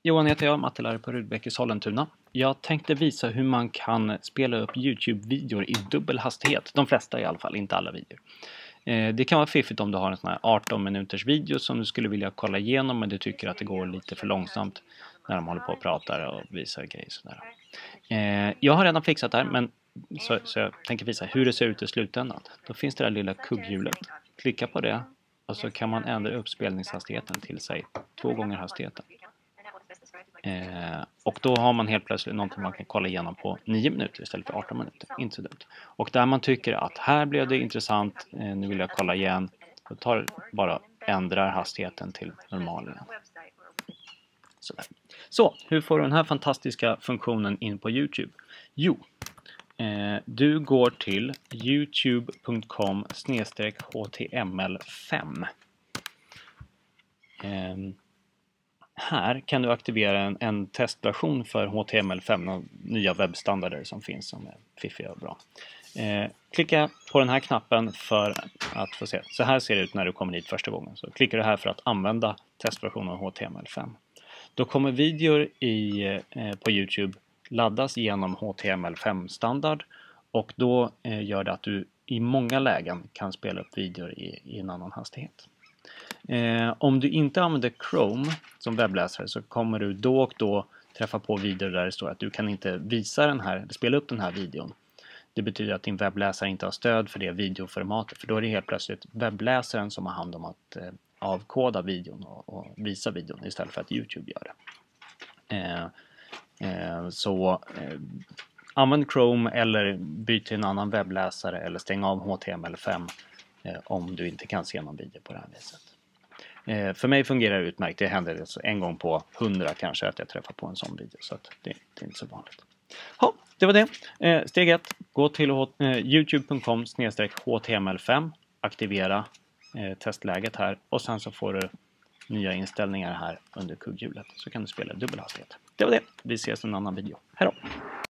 Johan heter jag, mattelärare på Rudbeck i Sollentuna. Jag tänkte visa hur man kan spela upp YouTube-videor i dubbel hastighet. De flesta i alla fall, inte alla videor. Det kan vara fiffigt om du har en sån här 18 minuters video som du skulle vilja kolla igenom, men du tycker att det går lite för långsamt när de håller på och pratar och visar grejer sådär. Jag har redan fixat det här, men så jag tänker visa hur det ser ut i slutändan. Då finns det där lilla kugghjulet. Klicka på det och så kan man ändra upp spelningshastigheten till sig 2 gånger hastigheten. Och då har man helt plötsligt någonting man kan kolla igenom på 9 minuter istället för 18 minuter. Inte så dumt. Och där man tycker att här blev det intressant, nu vill jag kolla igen. Då tar bara ändrar hastigheten till normal igen. Så, hur får du den här fantastiska funktionen in på YouTube? Jo, du går till youtube.com/html5. Här kan du aktivera en testversion för HTML5 och nya webbstandarder som finns som är fiffiga och bra. Klicka på den här knappen för att få se. Så här ser det ut när du kommer hit första gången. Så klickar du här för att använda testversionen av HTML5. Då kommer videor på YouTube laddas genom HTML5-standard och då gör det att du i många lägen kan spela upp videor i en annan hastighet. Om du inte använder Chrome som webbläsare så kommer du då och då träffa på videor där det står att du kan inte spela upp den här videon. Det betyder att din webbläsare inte har stöd för det videoformatet, för då är det helt plötsligt webbläsaren som har hand om att avkoda videon och visa videon istället för att YouTube gör det. Använd Chrome eller byt till en annan webbläsare eller stäng av HTML5 om du inte kan se någon video på det här viset. För mig fungerar det utmärkt. Det händer alltså en gång på 100 kanske att jag träffar på en sån video, så att det är inte så vanligt. Ja, det var det. Steg 1. Gå till youtube.com/html5. Aktivera testläget här och sen så får du nya inställningar här under kugghjulet. Så kan du spela dubbelhastighet. Det var det. Vi ses i en annan video. Hej då!